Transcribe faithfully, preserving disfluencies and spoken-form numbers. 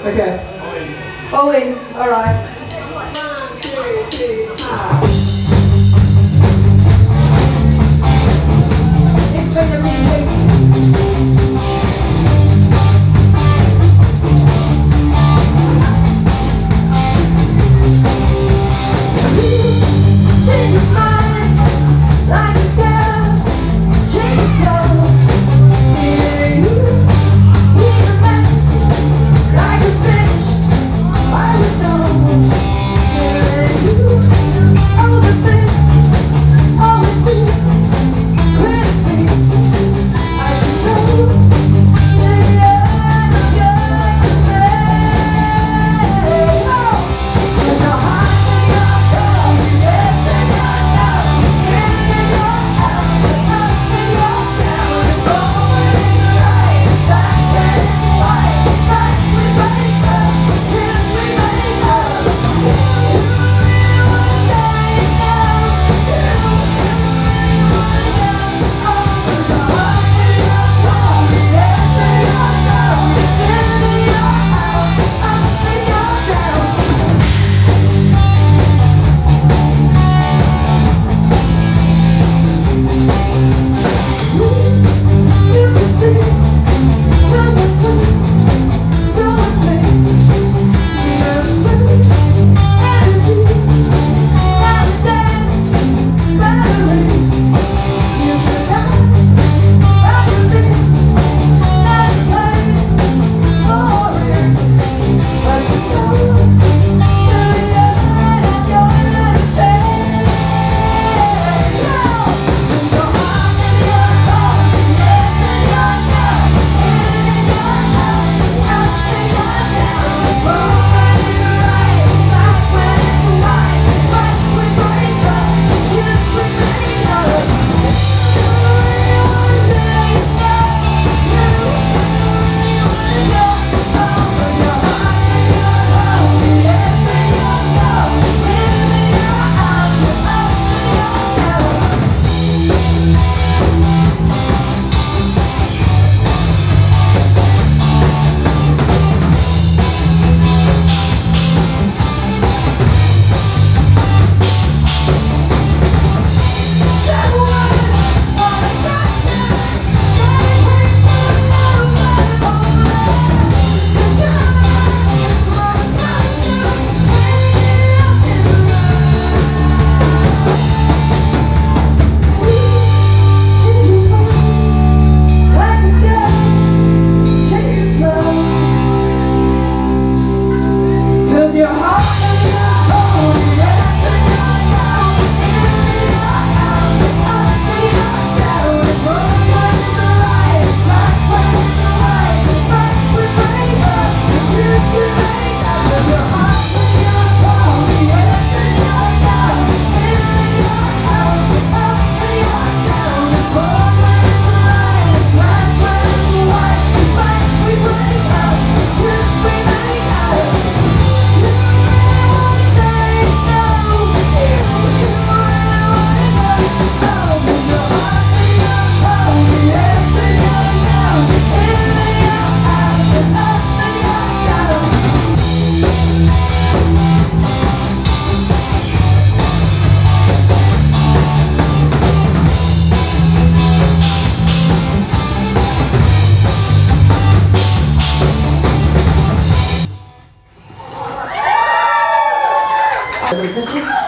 Okay. All in. All right. One, two, three, ah. It's been a big week. Change your mind like a girl. Change clothes. Yeah, you. He's a mess like a bitch. I would know. Yeah, you. Overthink. Always think. With me. I should know. Yeah, yeah, yeah, yeah. Oh, 'cause you're hot and you're cold. Yes, and you're down. In and you're out. Up and you're down. And going is right. Back when it's white. Back we break up. Yes, we make up. You really wanna die now. You really wanna go. Oh, 'cause you're hot and you're cold. Yes, and you're down. In and you're out. Up and you're down. Is it this one?